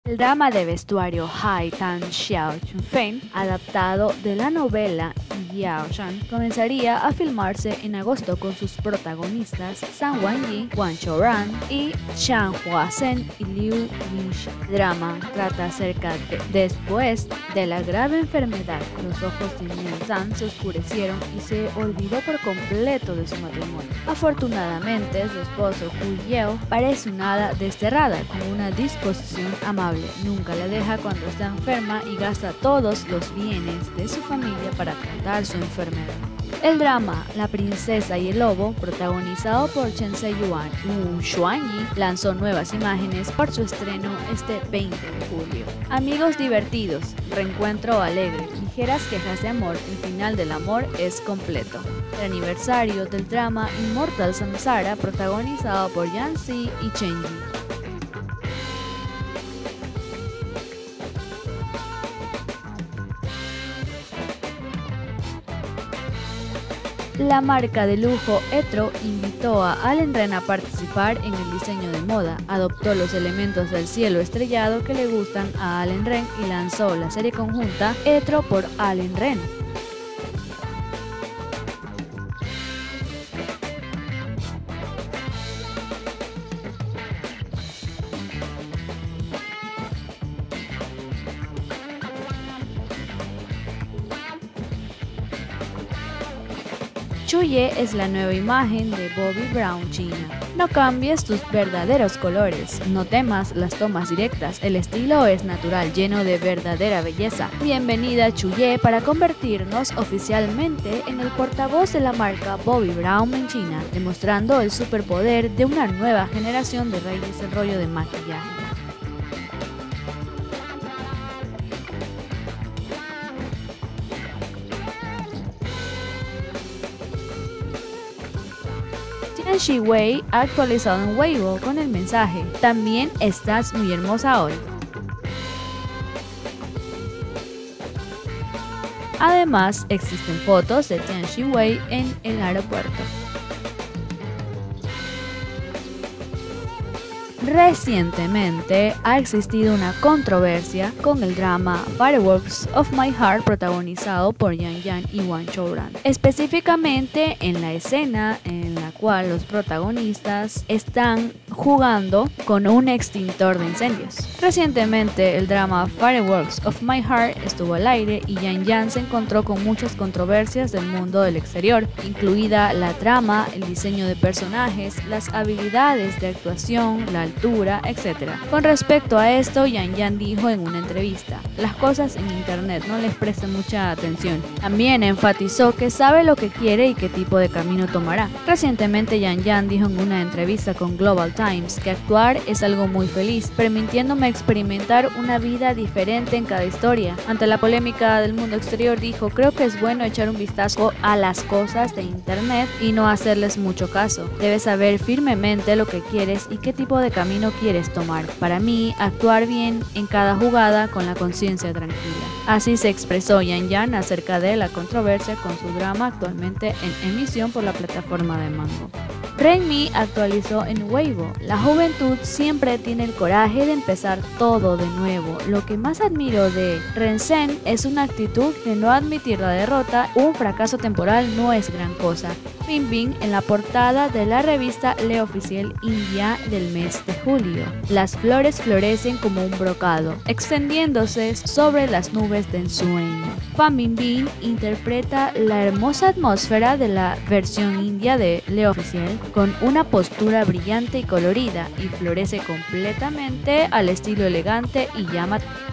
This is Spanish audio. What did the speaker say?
El drama de vestuario Hai Tan Xiao Chunfeng, adaptado de la novela Yao Shan, comenzaría a filmarse en agosto con sus protagonistas Zhang Wanyi, Wang Shouran y Zhang Huazhen y Liu Yingxi. El drama trata acerca después de la grave enfermedad. Los ojos de Mian Zhang se oscurecieron y se olvidó por completo de su matrimonio. Afortunadamente, su esposo Hu Yeo parece una hada desterrada con una disposición amable. Nunca la deja cuando está enferma y gasta todos los bienes de su familia para tratar su enfermedad. El drama La princesa y el lobo, protagonizado por Chen Zheyuan y Wu Xuanyi, lanzó nuevas imágenes por su estreno este 20 de julio. Amigos divertidos, reencuentro alegre, ligeras quejas de amor, el final del amor es completo. El aniversario del drama Immortal Samsara, protagonizado por Yang Zi y Chen Yi. La marca de lujo Etro invitó a Allen Ren a participar en el diseño de moda, adoptó los elementos del cielo estrellado que le gustan a Allen Ren y lanzó la serie conjunta Etro por Allen Ren. Chuye es la nueva imagen de Bobbi Brown China. No cambies tus verdaderos colores, no temas las tomas directas, el estilo es natural, lleno de verdadera belleza. Bienvenida Chuye para convertirnos oficialmente en el portavoz de la marca Bobbi Brown en China, demostrando el superpoder de una nueva generación de reyes del rollo de maquillaje. Tian Shiwei ha actualizado en Weibo con el mensaje: "También estás muy hermosa hoy". Además, existen fotos de Tian Shiwei en el aeropuerto. Recientemente ha existido una controversia con el drama Fireworks of My Heart, protagonizado por Yang Yan y Wang Shouran, específicamente en la escena en la cual los protagonistas están jugando con un extintor de incendios. Recientemente el drama Fireworks of My Heart estuvo al aire y Yang Yan se encontró con muchas controversias del mundo del exterior, incluida la trama, el diseño de personajes, las habilidades de actuación, la altura, etc. Con respecto a esto, Yang Yan dijo en una entrevista: "Las cosas en internet no les prestan mucha atención". También enfatizó que sabe lo que quiere y qué tipo de camino tomará. Recientemente Yang Yan dijo en una entrevista con Global Times que actuar es algo muy feliz, permitiéndome experimentar una vida diferente en cada historia. Ante la polémica del mundo exterior dijo: "Creo que es bueno echar un vistazo a las cosas de internet y no hacerles mucho caso. Debes saber firmemente lo que quieres y qué tipo de camino quieres tomar. Para mí, actuar bien en cada jugada con la conciencia tranquila". Así se expresó Yang Yan acerca de la controversia con su drama actualmente en emisión por la plataforma de Mango. Renmi actualizó en Weibo: "La juventud siempre tiene el coraje de empezar todo de nuevo. Lo que más admiro de Rensen es una actitud de no admitir la derrota. Un fracaso temporal no es gran cosa". Bingbing en la portada de la revista Le Officiel India del mes de julio. "Las flores florecen como un brocado, extendiéndose sobre las nubes de ensueño". Fan Bingbing interpreta la hermosa atmósfera de la versión india de Le Officiel con una postura brillante y colorida, y florece completamente al estilo elegante y llamativo.